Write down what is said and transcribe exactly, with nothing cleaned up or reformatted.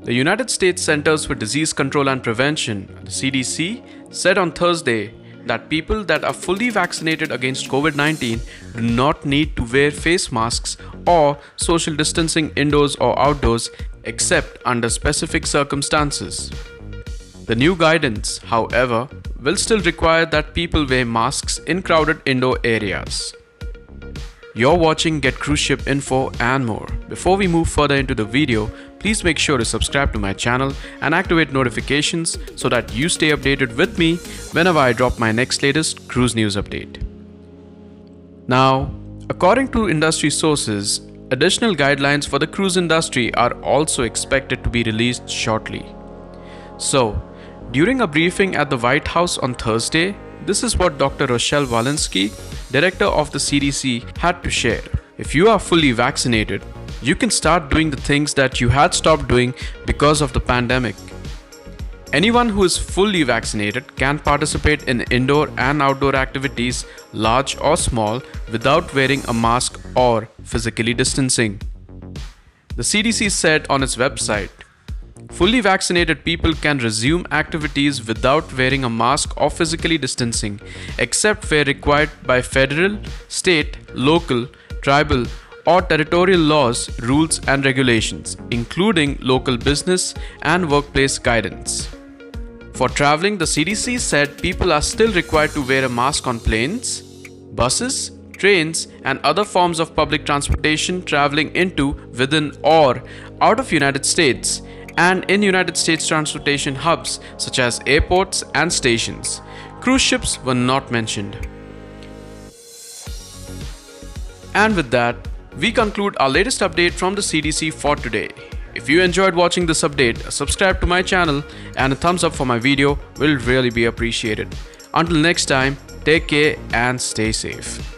The United States Centers for Disease Control and Prevention, the C D C, said on Thursday that people that are fully vaccinated against COVID nineteen do not need to wear face masks or social distancing indoors or outdoors except under specific circumstances. The new guidance, however, will still require that people wear masks in crowded indoor areas. You're watching Get Cruise Ship Info and more. Before we move further into the video, please make sure to subscribe to my channel and activate notifications so that you stay updated with me whenever I drop my next latest cruise news update. Now, according to industry sources, additional guidelines for the cruise industry are also expected to be released shortly. So, during a briefing at the White House on Thursday, this is what Doctor Rochelle Walensky, director of the C D C, had to share. If you are fully vaccinated, you can start doing the things that you had stopped doing because of the pandemic. Anyone who is fully vaccinated can participate in indoor and outdoor activities, large or small, without wearing a mask or physically distancing. The C D C said on its website, fully vaccinated people can resume activities without wearing a mask or physically distancing, except where required by federal, state, local, tribal, or territorial laws, rules and regulations, including local business and workplace guidance. For traveling, the C D C said people are still required to wear a mask on planes, buses, trains, and other forms of public transportation traveling into, within, or out of United States, and in United States transportation hubs such as airports and stations. Cruise ships were not mentioned. And with that, we conclude our latest update from the C D C for today. If you enjoyed watching this update, subscribe to my channel and a thumbs up for my video will really be appreciated. Until next time, take care and stay safe.